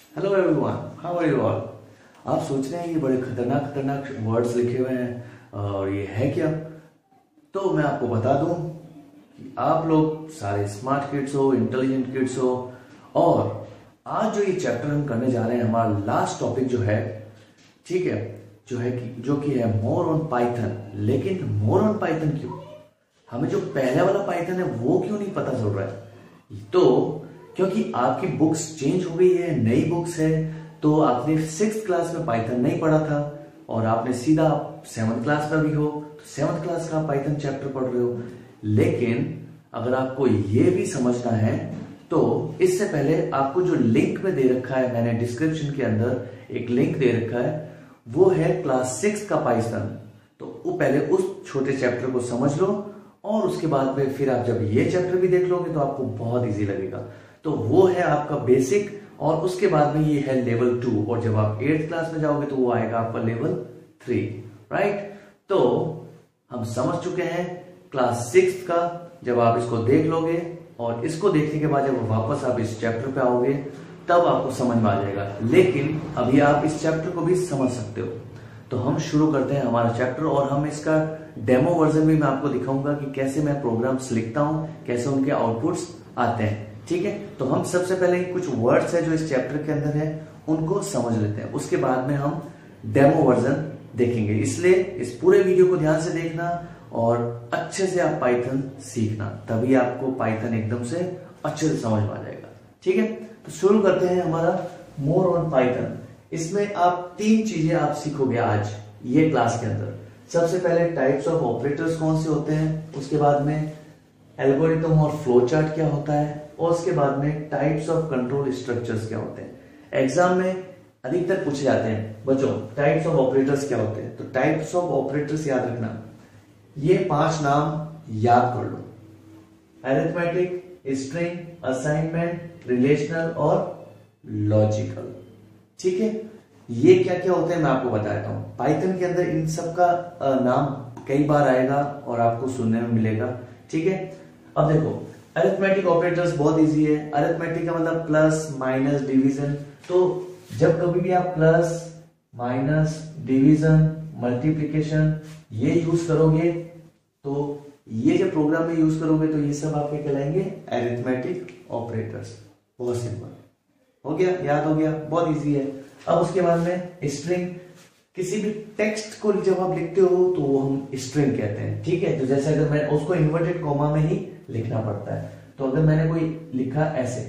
Hello everyone, how are you all. आप सोच रहे हैं ये बड़े खतरनाक खतरनाक वर्ड्स लिखे हुए हैं और ये है क्या। तो मैं आपको बता दूं कि आप लोग सारे स्मार्ट किड्स हो, इंटेलिजेंट किड्स हो। और आज जो ये चैप्टर हम करने जा रहे हैं, हमारा लास्ट टॉपिक जो है, ठीक है, जो कि है मोर ऑन पाइथन। लेकिन मोर ऑन पाइथन क्यों? हमें जो पहले वाला पाइथन है वो क्यों नहीं पता चल रहा है? तो क्योंकि आपकी बुक्स चेंज हो गई है, नई बुक्स है। तो आपने 6th क्लास में पाइथन नहीं पढ़ा था और आपने सीधा 7th क्लास में भी हो तो 7th क्लास का पाइथन चैप्टर पढ़ रहे हो। लेकिन अगर आपको ये भी समझना है तो इससे पहले आपको जो लिंक में दे रखा है, मैंने डिस्क्रिप्शन के अंदर एक लिंक दे रखा है, वो है क्लास 6 का पाइथन। तो वो पहले उस छोटे चैप्टर को समझ लो और उसके बाद में फिर आप जब ये चैप्टर भी देख लोगे तो आपको बहुत इजी लगेगा। तो वो है आपका बेसिक और उसके बाद में ये है लेवल 2 और जब आप 8th क्लास में जाओगे तो वो आएगा आपका लेवल 3, राइट। तो हम समझ चुके हैं क्लास 6 का। जब आप इसको देख लोगे और इसको देखने के बाद जब वापस आप इस चैप्टर पे आओगे तब आपको समझ में आ जाएगा। लेकिन अभी आप इस चैप्टर को भी समझ सकते हो। तो हम शुरू करते हैं हमारा चैप्टर और हम इसका डेमो वर्जन भी मैं आपको दिखाऊंगा कि कैसे मैं प्रोग्राम्स लिखता हूं, कैसे उनके आउटपुट्स आते हैं, ठीक है। तो हम सबसे पहले कुछ वर्ड्स है जो इस चैप्टर के अंदर है उनको समझ लेते हैं, उसके बाद में हम डेमो वर्जन देखेंगे। इसलिए इस पूरे वीडियो को ध्यान से देखना और अच्छे से आप पाइथन सीखना, तभी आपको पाइथन एकदम से अच्छे से समझ में आ जाएगा, ठीक है। तो शुरू करते हैं हमारा मोर ऑन पाइथन। इसमें आप 3 चीजें आप सीखोगे आज ये क्लास के अंदर। सबसे पहले टाइप्स ऑफ ऑपरेटर्स कौन से होते हैं, उसके बाद में एल्गोरिथम और फ्लो चार्ट क्या होता है, और उसके बाद में टाइप्स ऑफ कंट्रोल स्ट्रक्चर्स क्या होते हैं। एग्जाम में अधिकतर पूछे जाते हैं बच्चों टाइप्स ऑफ ऑपरेटर्स क्या होते हैं। तो टाइप्स ऑफ ऑपरेटर्स याद रखना, ये 5 नाम याद कर लो: अरिथमेटिक, स्ट्रिंग, असाइनमेंट, रिलेशनल और लॉजिकल, ठीक है। ये क्या क्या होते हैं मैं आपको बताता हूं। पाइथन के अंदर इन सब का नाम कई बार आएगा और आपको सुनने में मिलेगा, ठीक है। अब देखो, अरिथमेटिक ऑपरेटर्स बहुत इजी है। अरिथमेटिक का मतलब प्लस, माइनस, डिवीजन। तो जब कभी भी आप प्लस, माइनस, डिवीजन, मल्टीप्लिकेशन ये यूज करोगे तो ये जब प्रोग्राम में यूज करोगे तो ये सब आपके कहलाएंगे अरिथमेटिक ऑपरेटर्स। बहुत सिंपल हो गया, याद हो गया, बहुत इजी है। अब उसके बाद में स्ट्रिंग, किसी भी टेक्स्ट को जब आप लिखते हो तो वो हम स्ट्रिंग कहते हैं, ठीक है। तो जैसे अगर मैं उसको इन्वर्टेड कॉमा में ही लिखना पड़ता है। तो अगर मैंने कोई लिखा ऐसे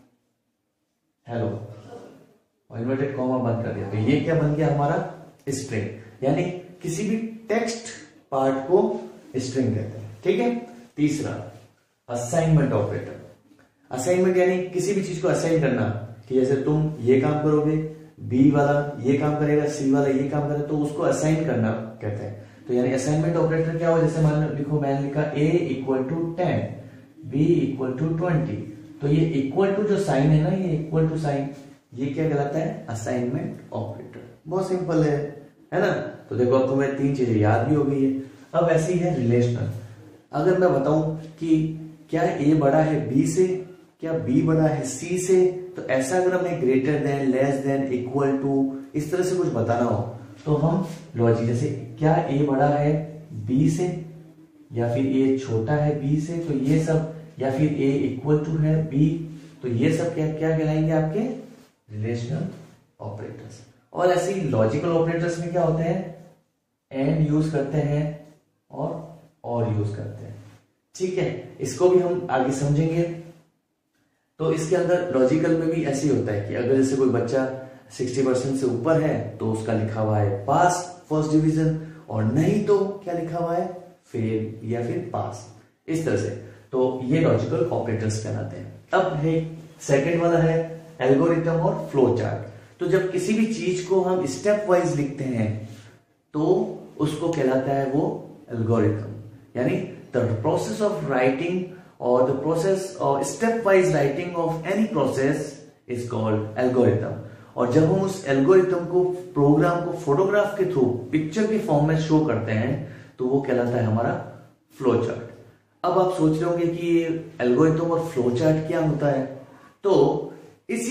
हेलो और इन्वर्टेड कॉमा बंद कर दिया तो ये क्या बन गया हमारा स्ट्रिंग, यानी किसी भी टेक्स्ट पार्ट को स्ट्रिंग कहते हैं, ठीक है। तीसरा असाइनमेंट ऑपरेटर। असाइनमेंट यानी किसी भी चीज को असाइन करना कि जैसे तुम ये काम करोगे, बी वाला ये काम करेगा, सी वाला ये काम करेगा, तो उसको असाइन करना कहते हैं। तो यानी असाइनमेंट ऑपरेटर क्या हो, जैसे मान लो लिखो, मैंने लिखा a = 10, b = 20, तो ये इक्वल टू जो साइन है ना, ये इक्वल टू साइन, ये क्या कहलाता है, असाइनमेंट ऑपरेटर। बहुत सिंपल है ना। तो देखो अब तुम्हें 3 चीजें याद भी हो गई है। अब ऐसी है रिलेशनल। अगर मैं बताऊं कि क्या a बड़ा है b से, क्या b बड़ा है c से, तो ऐसा अगर हमें greater than, less than, equal to, इस तरह से कुछ बताना हो तो हम लॉजिक, जैसे क्या a बड़ा है b से या फिर a छोटा है b से, तो ये सब, या फिर a इक्वल टू है b, तो ये सब क्या क्या कहलाएंगे आपके रिलेशनल ऑपरेटर्स। और ऐसे ही लॉजिकल ऑपरेटर्स में क्या होते हैं, एंड यूज करते हैं और यूज करते हैं, ठीक है। इसको भी हम आगे समझेंगे। तो इसके अंदर लॉजिकल में भी ऐसे ही होता है कि अगर जैसे कोई बच्चा 60% से ऊपर है तो उसका लिखा हुआ है पास, फर्स्ट डिवीजन, और नहीं तो क्या लिखा हुआ है, फेल या फिर पास, इस तरह से। तो ये लॉजिकल ऑपरेटर्स कहलाते हैं। अब है सेकंड वाला है एल्गोरिथम और फ्लो चार्ट। तो जब किसी भी चीज को हम स्टेप वाइज लिखते हैं तो उसको कहलाता है वो एल्गोरिथम, यानी the process of writing or the process or stepwise writing of any process is called algorithm। और जब हम उस एल्गोरिथम को, प्रोग्राम को फोटोग्राफ के थ्रू पिक्चर के फॉर्म में शो करते हैं तो वो कहलाता है हमारा फ्लो चार्ट। अब आप सोच रहे होंगे कि ये एल्गोरिथम और फ्लो चार्ट क्या होता है। तो इसी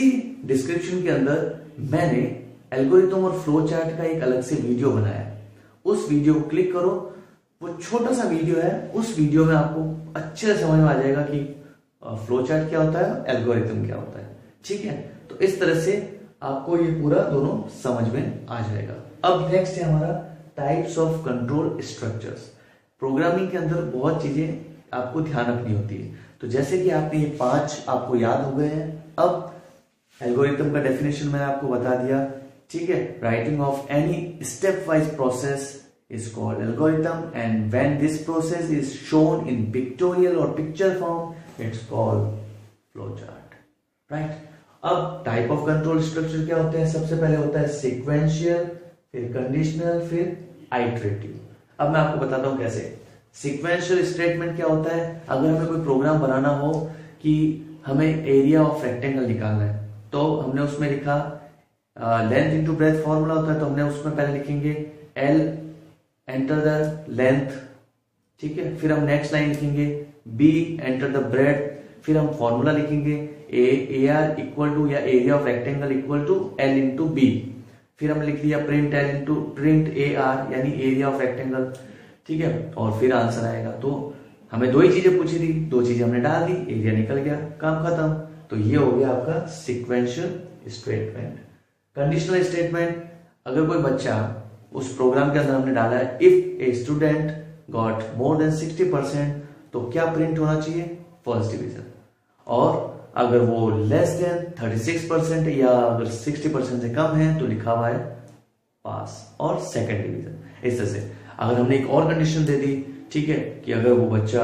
डिस्क्रिप्शन के अंदर मैंने एल्गोरिथम और फ्लो चार्ट का एक अलग से वीडियो बनाया है, उस वीडियो को क्लिक करो। वो छोटा सा वीडियो है, उस वीडियो में आपको अच्छे से समझ में आ जाएगा कि फ्लो चार्ट क्या होता है, एल्गोरिथम क्या होता है। ठीक है, तो इस तरह से आपको ये पूरा दोनों समझ में आ जाएगा। अब नेक्स्ट है हमारा types of control structures. Programming के अंदर बहुत चीजें आपको ध्यान रखनी होती है। तो जैसे कि आपने ये 5 आपको याद हो गए हैं। अब एल्गोरिथम का डेफिनेशन मैंने आपको बता दिया। ठीक है, writing of any step wise process is called algorithm, and when this process is shown in pictorial or picture form, it's called flowchart, right? अब टाइप ऑफ कंट्रोल स्ट्रक्चर क्या होते हैं? सबसे पहले होता है सीक्वेंशियल, फिर कंडीशनल, फिर आइटरेटिव। अब मैं आपको बताता हूं कैसे। सीक्वेंशियल स्टेटमेंट क्या होता है? अगर हमें कोई प्रोग्राम बनाना हो कि हमें एरिया ऑफ रेक्टेंगल निकालना है, तो हमने उसमें लिखा लेंथ इनटू ब्रेथ फॉर्मूला होता है, तो हमने उसमें पहले लिखेंगे L एंटर द लेंथ। ठीक है, फिर हम नेक्स्ट लाइन लिखेंगे B एंटर द ब्रेथ, फिर हम फॉर्मूला लिखेंगे AR इक्वल टू या area of rectangle equal to L into B. फिर हमने लिख लिया print L into print AR यानी एरिया ऑफ रेक्टेंगल। ठीक है, और फिर आंसर आएगा। तो हमें 2 ही चीजें पूछी थी, 2 चीजें हमने डाल दी, एरिया निकल गया, काम खत्म। तो ये हो गया आपका सीक्वेंशियल स्टेटमेंट। कंडीशनल स्टेटमेंट, अगर कोई बच्चा उस प्रोग्राम के अंदर हमने डाला है if a student got more than 60%, तो क्या प्रिंट होना चाहिए? First division. और अगर वो लेस देन 36% या अगर 60% से कम है तो लिखा हुआ है पास और सेकंड डिवीजन। इस तरह से अगर हमने एक और कंडीशन दे दी, ठीक है, कि अगर वो बच्चा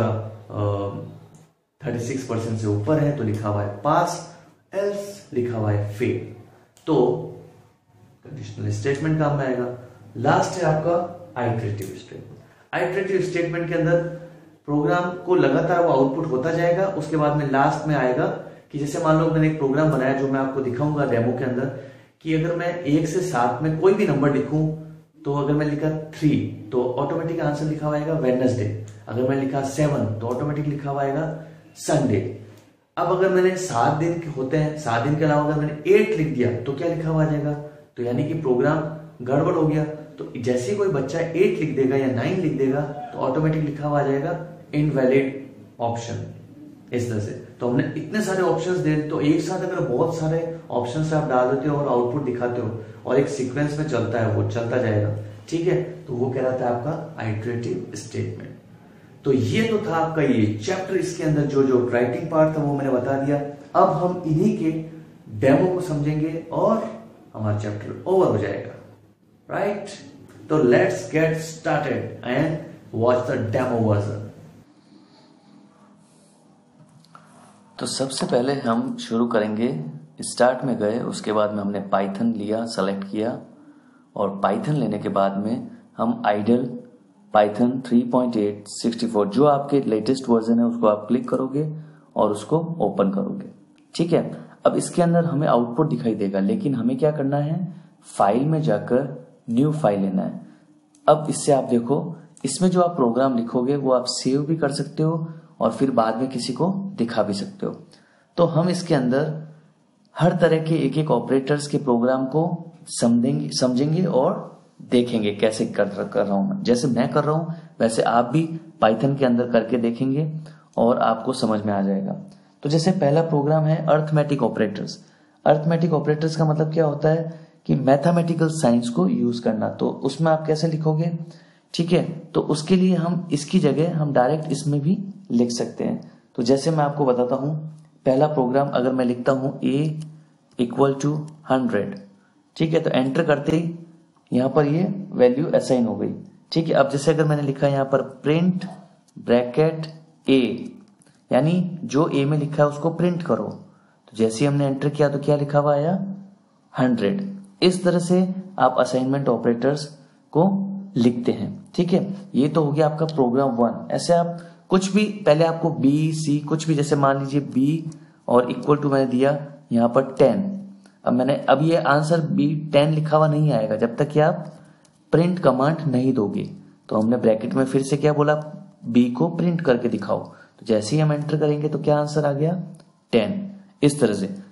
36% से ऊपर है तो लिखा हुआ है पास, एल्स लिखा हुआ है फेल। तो कंडीशनल स्टेटमेंट काम में आएगा। लास्ट है आपका आइटरेटिव स्टेटमेंट। आइटरेटिव स्टेटमेंट के अंदर प्रोग्राम को लगातार वो आउटपुट होता जाएगा। उसके बाद में लास्ट में आएगा कि जैसे मान लो मैंने एक प्रोग्राम बनाया जो मैं आपको दिखाऊंगा डेमो के अंदर, कि अगर मैं 1 से 7 में कोई भी नंबर लिखूं, तो अगर मैं लिखा 3 तो ऑटोमेटिक आंसर लिखा हुआ आएगा वेडनेसडे। अगर मैं लिखा 7 तो ऑटोमेटिक लिखा हुआ आएगा संडे। अब अगर मैंने 7 दिन होते हैं, 7 दिन के अलावा अगर मैंने 8 लिख दिया तो क्या लिखा हुआ आ जाएगा? तो यानी कि प्रोग्राम गड़बड़ हो गया। तो जैसे ही कोई बच्चा 8 लिख देगा या 9 लिख देगा तो ऑटोमेटिक लिखा हुआ आ जाएगा इनवैलिड ऑप्शन। इस तरह से तो हमने इतने सारे ऑप्शंस दे दिए। तो एक साथ अगर बहुत सारे ऑप्शंस आप डाल देते हो और आउटपुट दिखाते हो और एक सीक्वेंस में चलता है, वो चलता जाएगा। ठीक है, तो वो कहलाता है आपका आइटरेटिव स्टेटमेंट। तो ये तो था आपका ये चैप्टर। इसके अंदर जो जो राइटिंग पार्ट था वो मैंने बता दिया। अब हम इन्हीं के डेमो को समझेंगे और हमारा चैप्टर ओवर हो जाएगा, राइट? तो let's get started and watch the demo version. तो सबसे पहले हम शुरू करेंगे, स्टार्ट में गए, उसके बाद में हमने पाइथन लिया, सेलेक्ट किया, और पाइथन लेने के बाद में हम आइडल पाइथन 3.8 64 जो आपके लेटेस्ट वर्जन है उसको आप क्लिक करोगे और उसको ओपन करोगे। ठीक है, अब इसके अंदर हमें आउटपुट दिखाई देगा, लेकिन हमें क्या करना है? फाइल में जाकर न्यू फाइल लेना है। अब इससे आप देखो, इसमें जो आप प्रोग्राम लिखोगे वो आप सेव भी कर सकते हो और फिर बाद में किसी को दिखा भी सकते हो। तो हम इसके अंदर हर तरह के एक एक ऑपरेटर्स के प्रोग्राम को समझेंगे और देखेंगे कैसे कर रहा हूं मैं। जैसे मैं कर रहा हूं वैसे आप भी पाइथन के अंदर करके देखेंगे और आपको समझ में आ जाएगा। तो जैसे पहला प्रोग्राम है अर्थमेटिक ऑपरेटर्स। अर्थमेटिक ऑपरेटर्स का मतलब क्या होता है कि मैथमेटिकल साइंस को यूज करना। तो उसमें आप कैसे लिखोगे? ठीक है, तो उसके लिए हम इसकी जगह हम डायरेक्ट इसमें भी लिख सकते हैं। तो जैसे मैं आपको बताता हूं, पहला प्रोग्राम अगर मैं लिखता हूं a इक्वल टू 100, ठीक है, तो एंटर करते ही यहां पर ये वैल्यू असाइन हो गई। ठीक है, अब जैसे अगर मैंने लिखा यहां पर प्रिंट ब्रैकेट a, यानी जो a में लिखा है उसको प्रिंट करो, तो जैसे ही हमने एंटर किया तो क्या लिखा हुआ आया? 100। इस तरह से आप असाइनमेंट ऑपरेटर्स को लिखते हैं। ठीक है, ये तो हो गया आपका प्रोग्राम 1। ऐसे आप कुछ भी, पहले आपको बी सी कुछ भी, जैसे मान लीजिए बी और इक्वल टू मैंने दिया यहां पर 10। अब ये आंसर B10 लिखा हुआ नहीं आएगा जब तक कि आप प्रिंट कमांड नहीं दोगे। तो हमने ब्रैकेट में फिर से क्या बोला? B को प्रिंट करके दिखाओ। तो जैसे ही हम एंटर करेंगे तो क्या आंसर आ गया? 10। इस तरह से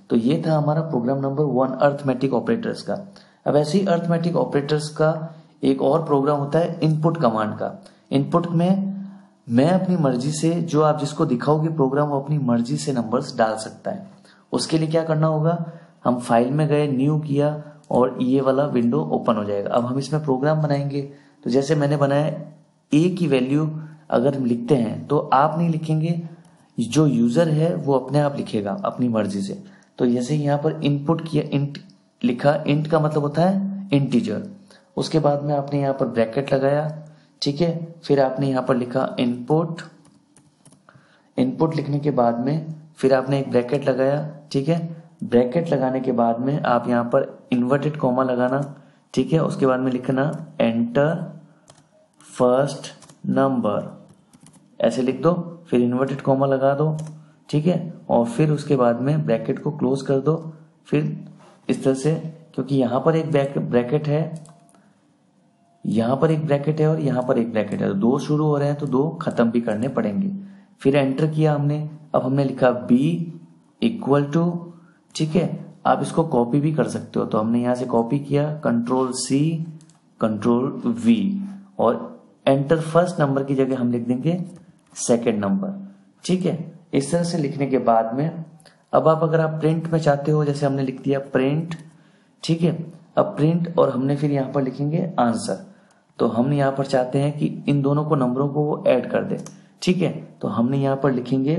तो ये था हमारा प्रोग्राम नंबर 1 अर्थमेटिक ऑपरेटर्स का। अब ऐसे ही अर्थमेटिक ऑपरेटर्स का एक और प्रोग्राम होता है इनपुट कमांड का। इनपुट में मैं अपनी मर्जी से, जो आप जिसको दिखाओगे प्रोग्राम, वो अपनी मर्जी से नंबर्स डाल सकता है। उसके लिए क्या करना होगा, हम फाइल में गए, न्यू किया और ये वाला विंडो ओपन हो जाएगा। अब हम इसमें प्रोग्राम बनाएंगे। तो जैसे मैंने बनाया, ए की वैल्यू अगर हम लिखते हैं तो आप नहीं लिखेंगे, जो यूजर है वो अपने आप लिखेगा अपनी मर्जी से। तो जैसे यहाँ पर इनपुट किया, इंट लिखा, इंट का मतलब होता है इंटीजर। उसके बाद में आपने यहाँ पर ब्रैकेट लगाया, ठीक है। फिर आपने यहाँ पर लिखा इनपुट। इनपुट लिखने के बाद में फिर आपने एक ब्रैकेट लगाया, ठीक है। ब्रैकेट लगाने के बाद में आप यहाँ पर इन्वर्टेड कॉमा लगाना, ठीक है। उसके बाद में लिखना एंटर फर्स्ट नंबर, ऐसे लिख दो। फिर इन्वर्टेड कॉमा लगा दो, ठीक है। और फिर उसके बाद में ब्रैकेट को क्लोज कर दो। फिर इस तरह से, क्योंकि यहाँ पर एक ब्रैकेट है, यहाँ पर एक ब्रैकेट है और यहाँ पर एक ब्रैकेट है, तो दो शुरू हो रहे हैं तो दो खत्म भी करने पड़ेंगे। फिर एंटर किया हमने। अब हमने लिखा बी इक्वल टू, ठीक है। आप इसको कॉपी भी कर सकते हो, तो हमने यहां से कॉपी किया, कंट्रोल सी कंट्रोल वी, और एंटर फर्स्ट नंबर की जगह हम लिख देंगे सेकेंड नंबर, ठीक है। इस तरह से लिखने के बाद में अब आप अगर आप प्रिंट में चाहते हो, जैसे हमने लिख दिया प्रिंट, ठीक है। अब प्रिंट और हमने फिर यहां पर लिखेंगे आंसर। तो हम यहां पर चाहते हैं कि इन दोनों को नंबरों को वो ऐड कर दे, ठीक है। तो हमने यहां पर लिखेंगे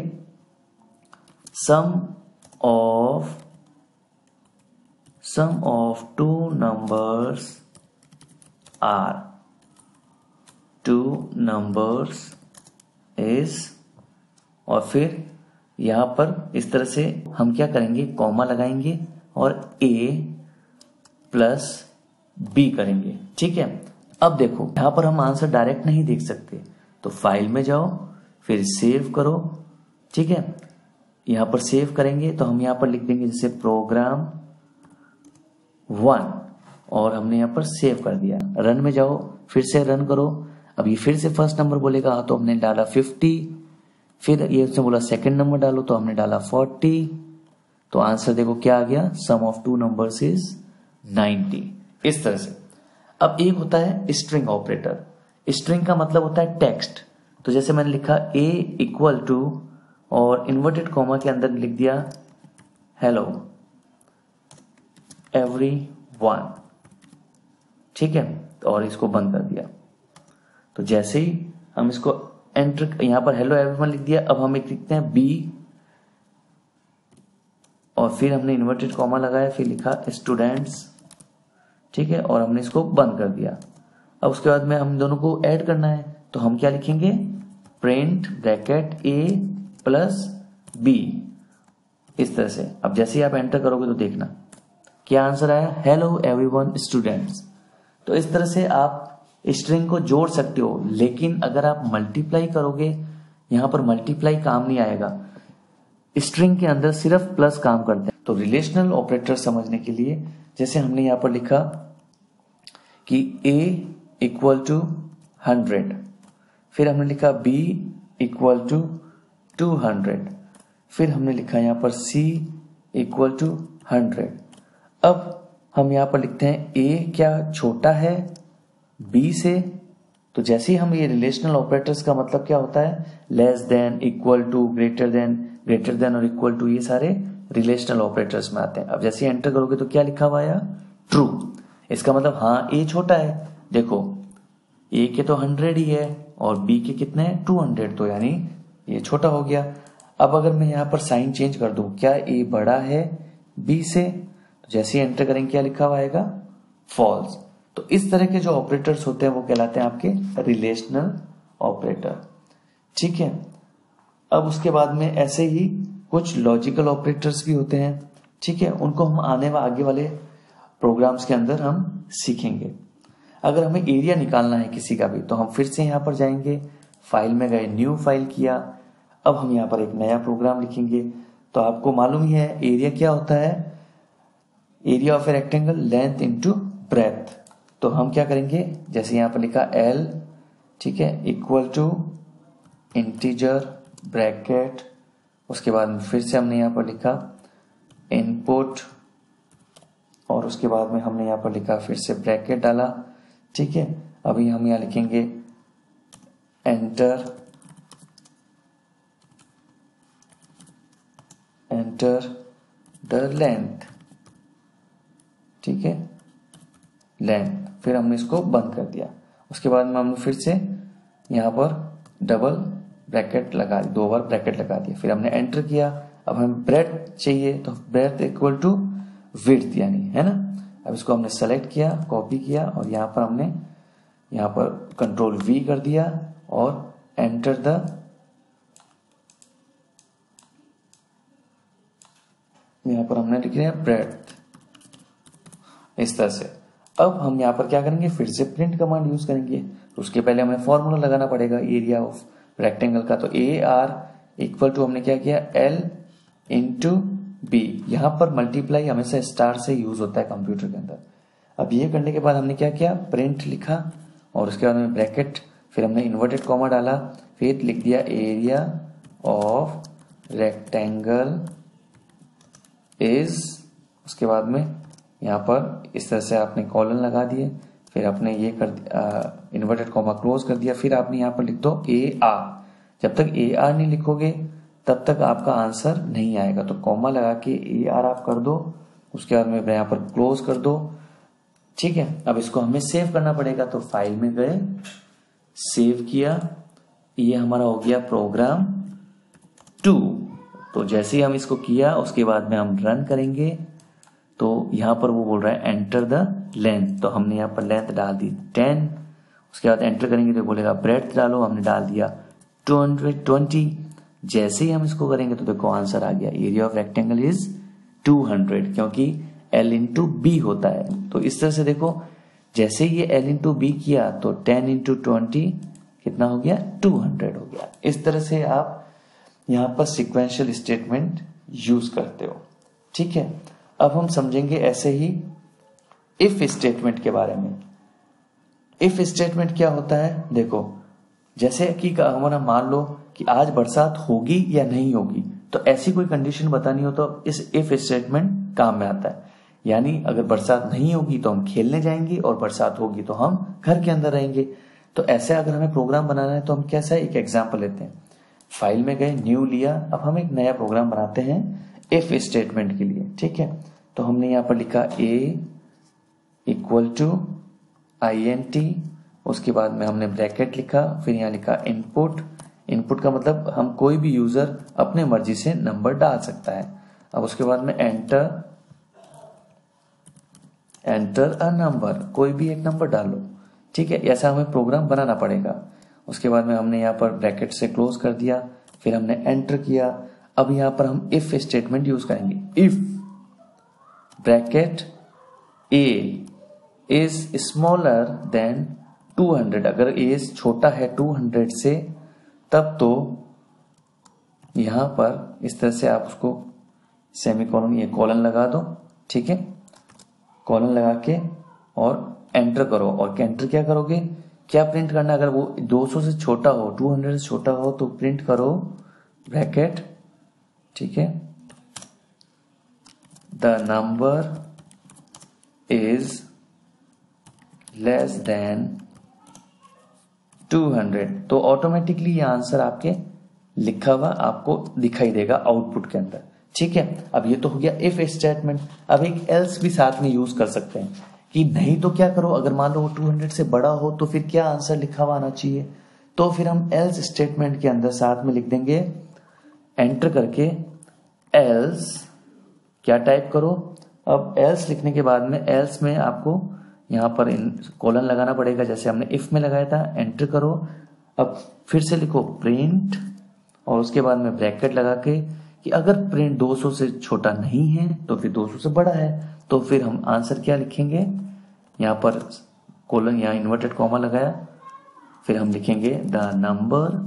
sum of two numbers are, two numbers is, और फिर यहां पर इस तरह से हम क्या करेंगे, कॉमा लगाएंगे और a प्लस बी करेंगे, ठीक है। अब देखो यहां पर हम आंसर डायरेक्ट नहीं देख सकते, तो फाइल में जाओ, फिर सेव करो, ठीक है। यहां पर सेव करेंगे तो हम यहां पर लिख देंगे जैसे प्रोग्राम 1, और हमने यहां पर सेव कर दिया। रन में जाओ, फिर से रन करो। अब ये फिर से फर्स्ट नंबर बोलेगा, तो हमने डाला 50। फिर ये उसने बोला सेकंड नंबर डालो, तो हमने डाला 40। तो आंसर देखो क्या आ गया, sum of two numbers is 90। इस तरह से। अब एक होता है स्ट्रिंग ऑपरेटर। स्ट्रिंग का मतलब होता है टेक्स्ट। तो जैसे मैंने लिखा a इक्वल टू और इन्वर्टेड कॉमा के अंदर लिख दिया हेलो एवरीवन, ठीक है, और इसको बंद कर दिया। तो जैसे ही हम इसको एंटर, यहां पर हेलो एवरीवन लिख दिया। अब हम एक लिखते हैं बी, और फिर हमने इन्वर्टेड कॉमा लगाया, फिर लिखा स्टूडेंट्स, ठीक है, और हमने इसको बंद कर दिया। अब उसके बाद में हम दोनों को ऐड करना है, तो हम क्या लिखेंगे, print bracket a plus b, इस तरह से। अब जैसे ही आप एंटर करोगे तो देखना क्या आंसर आया, हेलो एवरीवन स्टूडेंट्स। तो इस तरह से आप स्ट्रिंग को जोड़ सकते हो, लेकिन अगर आप मल्टीप्लाई करोगे, यहां पर मल्टीप्लाई काम नहीं आएगा। स्ट्रिंग के अंदर सिर्फ प्लस काम करते हैं। तो रिलेशनल ऑपरेटर समझने के लिए, जैसे हमने यहां पर लिखा कि a इक्वल टू 100, फिर हमने लिखा b इक्वल टू 200, फिर हमने लिखा यहां पर c इक्वल टू 100। अब हम यहां पर लिखते हैं a क्या छोटा है b से। तो जैसे ही हम ये रिलेशनल ऑपरेटर्स का मतलब क्या होता है, less than, equal to, greater than और इक्वल टू, ये सारे रिलेशनल ऑपरेटर्स में आते हैं। अब जैसे एंटर करोगे तो क्या लिखा हुआ आया, ट्रू। इसका मतलब हाँ a छोटा है। देखो a के तो 100 ही है और b के कितने हैं 200, तो यानी ये छोटा हो गया। अब अगर मैं यहाँ पर साइन चेंज कर दूं, क्या a बड़ा है b से, तो जैसे ही एंटर करेंगे क्या लिखा हुआ आएगा, फॉल्स। तो इस तरह के जो ऑपरेटर्स होते हैं वो कहलाते हैं आपके रिलेशनल ऑपरेटर, ठीक है। अब उसके बाद में ऐसे ही कुछ लॉजिकल ऑपरेटर्स भी होते हैं, ठीक है। उनको हम आगे वाले प्रोग्राम्स के अंदर हम सीखेंगे। अगर हमें एरिया निकालना है किसी का भी, तो हम फिर से यहां पर जाएंगे, फाइल में गए, न्यू फाइल किया। अब हम यहां पर एक नया प्रोग्राम लिखेंगे। तो आपको मालूम ही है एरिया क्या होता है, area of a rectangle length into breadth. तो हम क्या करेंगे, जैसे यहां पर लिखा l, ठीक है, इक्वल टू इंटीजर ब्रैकेट, उसके बाद फिर से हमने यहां पर लिखा इनपुट, और उसके बाद में हमने यहाँ पर लिखा, फिर से ब्रैकेट डाला, ठीक है। अभी हम यहाँ लिखेंगे एंटर द लेंथ, ठीक है, लेंथ। फिर हमने इसको बंद कर दिया। उसके बाद में हमने फिर से यहाँ पर डबल ब्रैकेट लगा दी, 2 बार ब्रैकेट लगा दिया। फिर हमने एंटर किया। अब हमें ब्रेड्थ चाहिए, तो ब्रेड्थ इक्वल टू विड्थ, यानी, है ना। अब इसको हमने सेलेक्ट किया, कॉपी किया, और यहाँ पर हमने यहाँ पर कंट्रोल V कर दिया और एंटर द, यहाँ पर हमने लिख दिया ब्रेड्थ, इस तरह से। अब हम यहाँ पर क्या करेंगे, फिर से प्रिंट कमांड यूज करेंगे। तो उसके पहले हमें फॉर्मूला लगाना पड़ेगा एरिया ऑफ रेक्टेंगल का। तो AR इक्वल टू, हमने क्या किया, L इंटू B। यहाँ पर मल्टीप्लाई हमेशा स्टार से यूज होता है कंप्यूटर के अंदर। अब ये करने के बाद हमने क्या किया, प्रिंट लिखा, और उसके बाद में ब्रैकेट, फिर हमने इन्वर्टेड कॉमा डाला, फिर लिख दिया एरिया ऑफ रेक्टेंगल इज, उसके बाद में यहाँ पर इस तरह से आपने कॉलन लगा दिए, फिर आपने ये कर इन्वर्टेड कॉमा क्लोज कर दिया। फिर आपने यहाँ पर लिख दो AR। जब तक AR नहीं लिखोगे तब तक आपका आंसर नहीं आएगा। तो कॉमा लगा के AR आप कर दो, उसके बाद में यहाँ पर क्लोज कर दो, ठीक है। अब इसको हमें सेव करना पड़ेगा। तो फाइल में गए, सेव किया, ये हमारा हो गया प्रोग्राम 2। तो जैसे ही हम इसको किया, उसके बाद में हम रन करेंगे, तो यहाँ पर वो बोल रहा है एंटर द लेंथ। तो हमने यहाँ पर लेंथ डाल दी 10। उसके बाद एंटर करेंगे तो बोलेगा ब्रेड्थ डालो, हमने डाल दिया 220। जैसे ही हम इसको करेंगे तो देखो आंसर आ गया, एरिया ऑफ रेक्टेंगल इज 200, क्योंकि L इंटू B होता है। तो इस तरह से देखो, जैसे ये L इंटू B किया तो 10 इंटू 20 कितना हो गया, 200 हो गया। इस तरह से आप यहाँ पर सिक्वेंशियल स्टेटमेंट यूज करते हो, ठीक है। अब हम समझेंगे ऐसे ही इफ स्टेटमेंट के बारे में। इफ स्टेटमेंट क्या होता है, देखो, जैसे कि हमारा मान लो कि आज बरसात होगी या नहीं होगी, तो ऐसी कोई कंडीशन बतानी हो तो इस इफ स्टेटमेंट काम में आता है। यानी अगर बरसात नहीं होगी तो हम खेलने जाएंगे, और बरसात होगी तो हम घर के अंदर रहेंगे। तो ऐसे अगर हमें प्रोग्राम बनाना है तो हम कैसा, एक एग्जाम्पल लेते हैं। फाइल में गए, न्यू लिया, अब हम एक नया प्रोग्राम बनाते हैं इफ स्टेटमेंट के लिए, ठीक है। तो हमने यहाँ पर लिखा A इक्वल टू INT, उसके बाद में हमने ब्रैकेट लिखा, फिर यहाँ लिखा इनपुट। इनपुट का मतलब हम कोई भी यूजर अपने मर्जी से नंबर डाल सकता है। अब उसके बाद में एंटर अ नंबर, कोई भी एक नंबर डालो, ठीक है। ऐसा हमें प्रोग्राम बनाना पड़ेगा। उसके बाद में हमने यहाँ पर ब्रैकेट से क्लोज कर दिया, फिर हमने एंटर किया। अब यहाँ पर हम इफ स्टेटमेंट यूज करेंगे। If bracket A is smaller than 200, अगर A छोटा है 200 से, तब तो यहां पर इस तरह से आप उसको सेमीकोलन, ये कॉलन लगा दो, ठीक है। कॉलन लगा के और एंटर करो। और एंटर क्या करोगे, क्या प्रिंट करना, अगर वो 200 से छोटा हो, 200 से छोटा हो, तो प्रिंट करो ब्रैकेट, ठीक है, the number is less than 200। तो ऑटोमेटिकली ये आंसर आपके लिखा हुआ आपको दिखाई देगा आउटपुट के अंदर, ठीक है। अब ये तो हो गया इफ स्टेटमेंट। अब एक एल्स भी साथ में यूज कर सकते हैं कि नहीं तो क्या करो, अगर मान लो 200 से बड़ा हो तो फिर क्या आंसर लिखा हुआ आना चाहिए। तो फिर हम एल्स स्टेटमेंट के अंदर साथ में लिख देंगे, एंटर करके एल्स क्या टाइप करो। अब एल्स लिखने के बाद में एल्स में आपको यहाँ पर कॉलन लगाना पड़ेगा, जैसे हमने इफ में लगाया था। एंटर करो, अब फिर से लिखो प्रिंट, और उसके बाद में ब्रैकेट लगा के कि अगर प्रिंट 200 से छोटा नहीं है तो फिर 200 से बड़ा है, तो फिर हम आंसर क्या लिखेंगे, यहाँ पर कॉलन, यहाँ इन्वर्टेड कॉमा लगाया, फिर हम लिखेंगे the number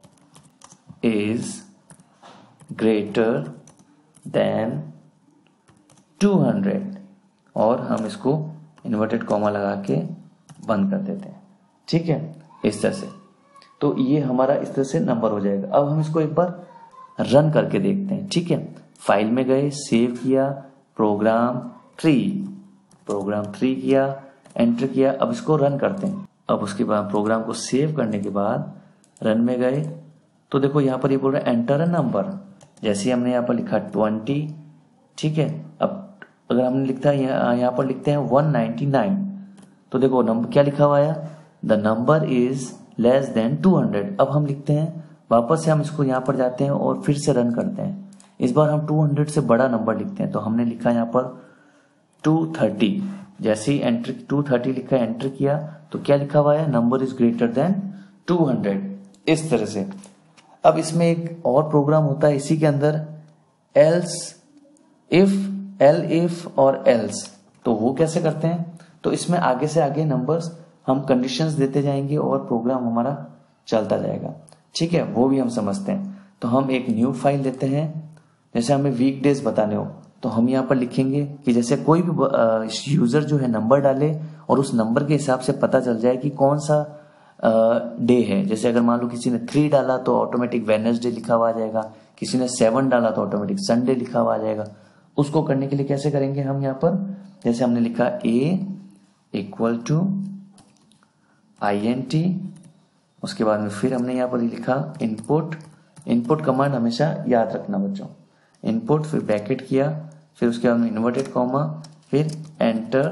is greater than 200, और हम इसको इन्वर्टेड कॉमा लगा के बंद कर देते हैं, ठीक है, इस तरह से। तो ये हमारा इस तरह से नंबर हो जाएगा। अब हम इसको एक बार रन करके देखते हैं, ठीक है। फाइल में गए, सेव किया, प्रोग्राम 3 किया, एंटर किया। अब इसको रन करते हैं। अब उसके बाद प्रोग्राम को सेव करने के बाद रन में गए तो देखो यहाँ पर ये बोल रहा है एंटर अ नंबर। जैसे हमने यहाँ पर लिखा 20, ठीक है। अब अगर हमने लिखता है यहाँ पर लिखते हैं 199, तो देखो नंबर क्या लिखा हुआ आया, the number is less than 200। अब हम लिखते हैं वापस से, हम इसको यहाँ पर जाते हैं और फिर से रन करते हैं। इस बार हम 200 से बड़ा नंबर लिखते हैं, तो हमने लिखा यहाँ पर 230। जैसे ही एंटर 230 लिखा, एंटर किया तो क्या लिखा हुआ है, नंबर इज ग्रेटर देन 200। इस तरह से। अब इसमें एक और प्रोग्राम होता है इसी के अंदर, एल्स इफ, एल इफ और एल्स। तो वो कैसे करते हैं, तो इसमें आगे से आगे नंबर्स हम कंडीशंस देते जाएंगे और प्रोग्राम हमारा चलता जाएगा, ठीक है। वो भी हम समझते हैं। तो हम एक न्यू फाइल लेते हैं, जैसे हमें वीक डेज बताने हो तो हम यहाँ पर लिखेंगे कि जैसे कोई भी यूजर जो है नंबर डाले और उस नंबर के हिसाब से पता चल जाए कि कौन सा डे है। जैसे अगर मान लो किसी ने 3 डाला तो ऑटोमेटिक वेडनेसडे लिखा हुआ आ जाएगा, किसी ने 7 डाला तो ऑटोमेटिक संडे लिखा हुआ आ जाएगा। उसको करने के लिए कैसे करेंगे हम यहाँ पर, जैसे हमने लिखा a इक्वल टू INT, उसके बाद में फिर हमने यहाँ पर लिखा इनपुट कमांड हमेशा याद रखना बच्चों, इनपुट फिर ब्रैकेट किया, फिर उसके बाद में इन्वर्टेड कॉमा, फिर एंटर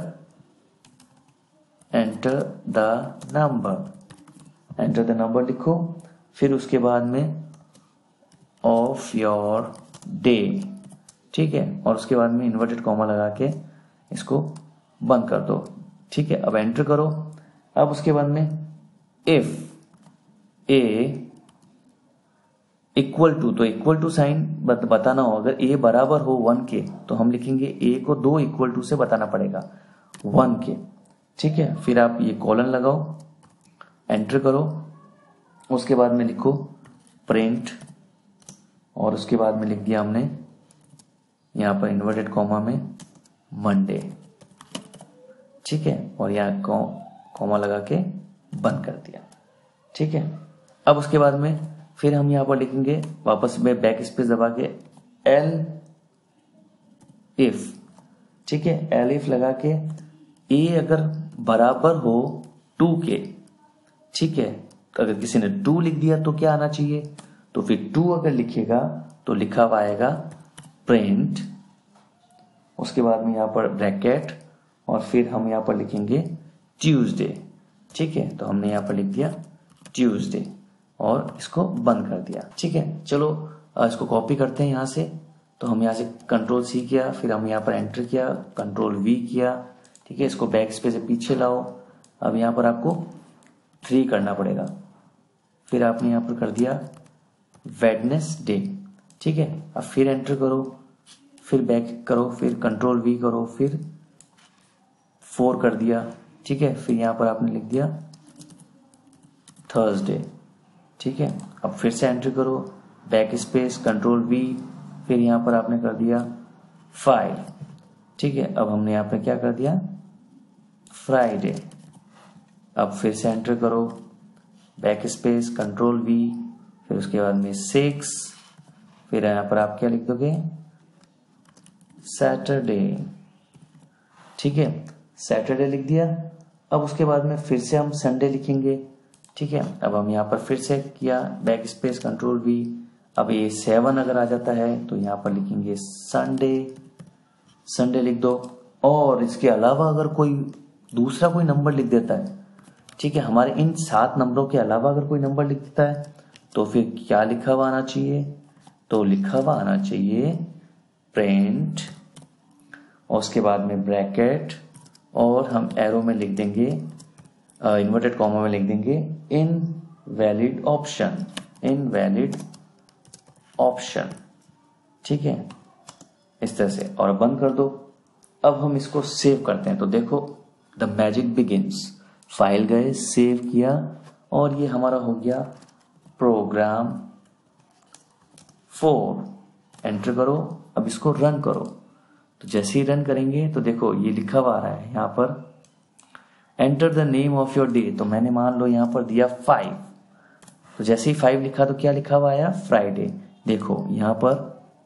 द नंबर लिखो, फिर उसके बाद में ऑफ योर डे, ठीक है। और उसके बाद में इन्वर्टेड कॉमा लगा के इसको बंद कर दो, ठीक है। अब एंटर करो। अब उसके बाद में इफ ए इक्वल टू, तो इक्वल टू साइन बताना हो, अगर ए बराबर हो 1 के तो हम लिखेंगे ए को 2 इक्वल टू से बताना पड़ेगा 1 के, ठीक है। फिर आप ये कॉलन लगाओ, एंटर करो, उसके बाद में लिखो प्रिंट, और उसके बाद में लिख दिया हमने यहाँ पर इन्वर्टेड कॉमा में मंडे, ठीक है। और यहाँ कॉमा लगा के बंद कर दिया, ठीक है। अब उसके बाद में फिर हम यहाँ पर लिखेंगे वापस में बैक स्पेस दबा के एल इफ, ठीक है। एल इफ लगा के ए अगर बराबर हो 2 के, ठीक है। तो अगर किसी ने 2 लिख दिया तो क्या आना चाहिए, तो फिर 2 अगर लिखेगा तो लिखा हुआ आएगा प्रिंट, उसके बाद में यहाँ पर ब्रैकेट, और फिर हम यहाँ पर लिखेंगे ट्यूसडे, ठीक है। तो हमने यहाँ पर लिख दिया ट्यूसडे और इसको बंद कर दिया, ठीक है। चलो इसको कॉपी करते हैं यहाँ से। तो हम यहाँ से कंट्रोल C किया, फिर हम यहाँ पर एंटर किया, कंट्रोल V किया, ठीक है। इसको बैक स्पेस से पीछे लाओ। अब यहाँ पर आपको 3 करना पड़ेगा, फिर आपने यहाँ पर कर दिया वेडनेसडे, ठीक है। अब फिर एंटर करो, फिर बैक करो, फिर कंट्रोल V करो, फिर 4 कर दिया, ठीक है। फिर यहाँ पर आपने लिख दिया थर्सडे, ठीक है। अब फिर से एंटर करो, बैक स्पेस, कंट्रोल V, फिर यहाँ पर आपने कर दिया 5, ठीक है। अब हमने यहाँ पे क्या कर दिया फ्राइडे। अब फिर से एंटर करो, बैक स्पेस, कंट्रोल V, फिर उसके बाद में 6, फिर यहाँ पर आप क्या लिख दोगे सैटरडे, ठीक है। सैटरडे लिख दिया। अब उसके बाद में फिर से हम संडे लिखेंगे, ठीक है। अब हम यहाँ पर फिर से किया बैक स्पेस, कंट्रोल V। अब ये 7 अगर आ जाता है तो यहाँ पर लिखेंगे संडे लिख दो। और इसके अलावा अगर कोई दूसरा कोई नंबर लिख देता है, ठीक है, हमारे इन 7 नंबरों के अलावा अगर कोई नंबर लिख देता है तो फिर क्या लिखा हुआ आना चाहिए, तो लिखा हुआ आना चाहिए प्रिंट, और उसके बाद में ब्रैकेट, और हम एरो में लिख देंगे इन्वर्टेड कॉमा में लिख देंगे इनवैलिड ऑप्शन, ठीक है, इस तरह से, और बंद कर दो। अब हम इसको सेव करते हैं। तो देखो द मैजिक बिगिंस, फाइल गए, सेव किया, और ये हमारा हो गया प्रोग्राम 4। एंटर करो, अब इसको रन करो। तो जैसे ही रन करेंगे तो देखो ये लिखा हुआ आ रहा है यहाँ पर enter the name of your day. तो मैंने मान लो यहाँ पर दिया 5, तो जैसे ही 5 लिखा तो क्या लिखा हुआ आया फ्राइडे। देखो यहाँ पर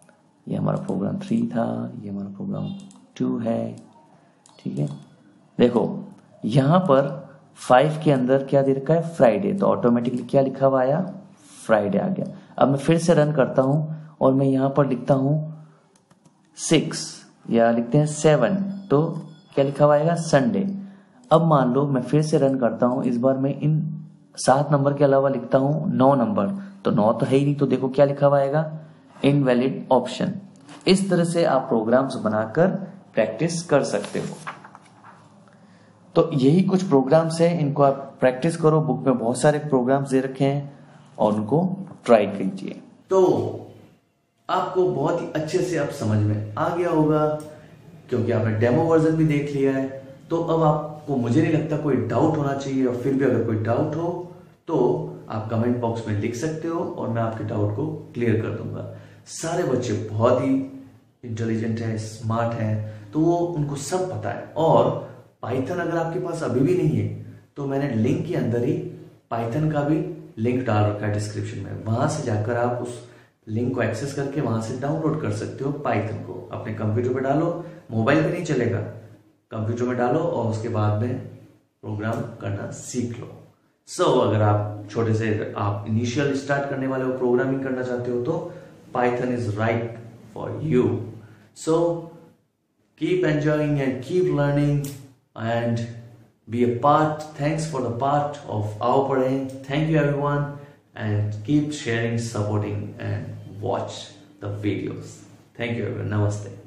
ये हमारा प्रोग्राम 3 था, ये हमारा प्रोग्राम 2 है। ठीक है, देखो यहां पर 5 के अंदर क्या दे रखा है, फ्राइडे, तो ऑटोमेटिकली क्या लिखा हुआ आया, फ्राइडे आ गया। अब मैं फिर से रन करता हूं और मैं यहां पर लिखता हूं 6 या लिखते हैं 7, तो क्या लिखा हुआ आएगा, संडे। अब मान लो मैं फिर से रन करता हूं, इस बार मैं इन 7 नंबर के अलावा लिखता हूं 9 नंबर, तो 9 तो है ही नहीं, तो देखो क्या लिखा हुआ आएगा, इनवैलिड ऑप्शन। इस तरह से आप प्रोग्राम्स बनाकर प्रैक्टिस कर सकते हो। तो यही कुछ प्रोग्राम्स हैं, इनको आप प्रैक्टिस करो। बुक में बहुत सारे प्रोग्राम्स दे रखे हैं और उनको ट्राई कीजिए। तो आपको बहुत ही अच्छे से अब समझ में आ गया होगा, क्योंकि आपने डेमो वर्जन भी देख लिया है। तो अब आपको, मुझे नहीं लगता कोई डाउट होना चाहिए, और फिर भी अगर कोई डाउट हो तो आप कमेंट बॉक्स में लिख सकते हो और मैं आपके डाउट को क्लियर कर दूंगा। सारे बच्चे बहुत ही इंटेलिजेंट हैं, स्मार्ट हैं, तो वो उनको सब पता है। और पाइथन अगर आपके पास अभी भी नहीं है तो मैंने लिंक के अंदर ही पाइथन का भी लिंक डाल रखा है डिस्क्रिप्शन में, वहां से जाकर आप उस लिंक को एक्सेस करके वहां से डाउनलोड कर सकते हो पाइथन को। अपने कंप्यूटर पे डालो, मोबाइल पे नहीं चलेगा, कंप्यूटर में डालो और उसके बाद में प्रोग्राम करना सीख लो। सो अगर आप छोटे से आप इनिशियल स्टार्ट करने वाले हो, प्रोग्रामिंग करना चाहते हो, तो Python is right for you. So keep enjoying and keep learning and be a part. Thanks for the part of our Padhai. Thank you everyone, and keep sharing, supporting and watch the videos. Thank you everyone. Namaste.